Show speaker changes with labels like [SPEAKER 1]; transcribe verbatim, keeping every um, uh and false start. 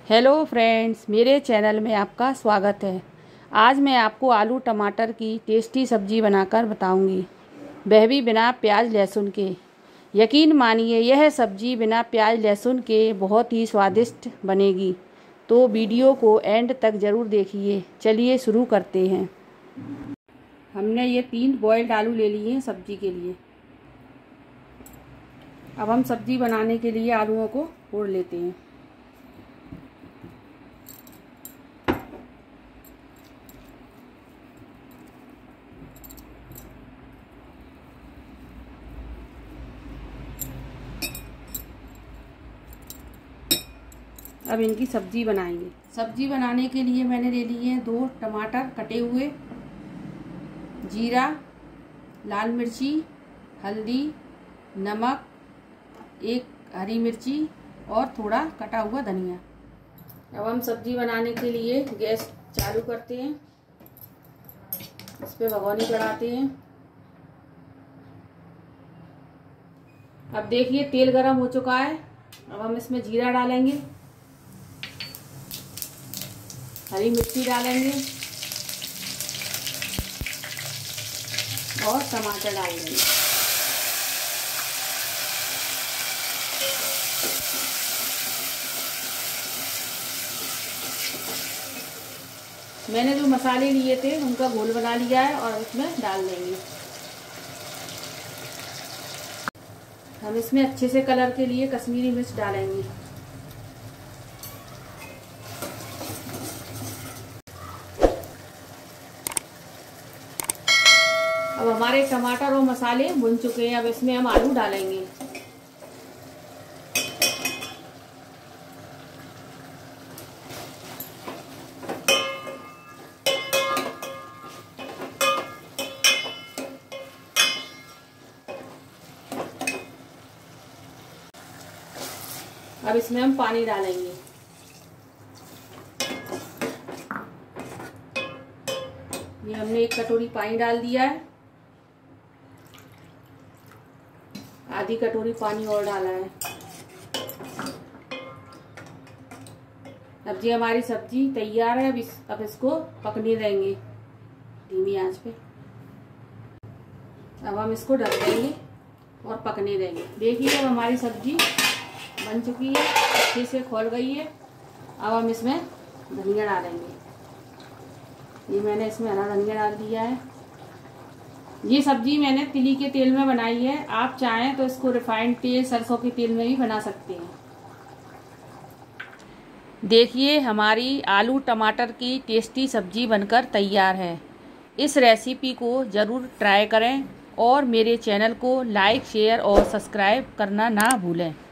[SPEAKER 1] Hello friends, मेरे channel में आपका स्वागत है। आज मैं आपको आलू टमाटर की टेस्टी सब्जी बनाकर बताऊंगी, वह भी बिना प्याज लहसुन के। यकीन मानिए, यह सब्जी बिना प्याज लहसुन के बहुत ही स्वादिष्ट बनेगी। तो वीडियो को एंड तक ज़रूर देखिए। चलिए शुरू करते हैं। हमने ये तीन बॉयल्ड आलू ले लिए हैं सब्जी के लिए। अब हम सब्जी बनाने के लिए आलूओं को फोड़ लेते हैं। अब इनकी सब्जी बनाएंगे। सब्जी बनाने के लिए मैंने ले लिए हैं दो टमाटर कटे हुए, जीरा, लाल मिर्ची, हल्दी, नमक, एक हरी मिर्ची और थोड़ा कटा हुआ धनिया। अब हम सब्जी बनाने के लिए गैस चालू करते हैं। इस पे भगोनी चढ़ाते हैं। अब देखिए तेल गरम हो चुका है। अब हम इसमें जीरा डालेंगे, हरी मिर्ची डालेंगे और टमाटर डालेंगे। मैंने जो मसाले लिए थे उनका घोल बना लिया है और उसमें डाल देंगे। हम इसमें अच्छे से कलर के लिए कश्मीरी मिर्च डालेंगे। अब हमारे टमाटर और मसाले भुन चुके हैं। अब इसमें हम आलू डालेंगे। अब इसमें हम पानी डालेंगे। ये हमने एक कटोरी पानी डाल दिया है। आधी कटोरी पानी और डाला है। अब जी हमारी सब्जी तैयार है। अब इस अब इसको पकने देंगे धीमी आंच पे। अब हम इसको ढक देंगे और पकने देंगे। देखिए अब हमारी सब्जी बन चुकी है, अच्छे से खोल गई है। अब हम इसमें धनिया डालेंगे। ये मैंने इसमें हरा धनिया डाल दिया है। ये सब्जी मैंने तिली के तेल में बनाई है। आप चाहें तो इसको रिफाइंड तेल, सरसों के तेल में भी बना सकते हैं। देखिए हमारी आलू टमाटर की टेस्टी सब्जी बनकर तैयार है। इस रेसिपी को ज़रूर ट्राई करें और मेरे चैनल को लाइक, शेयर और सब्सक्राइब करना ना भूलें।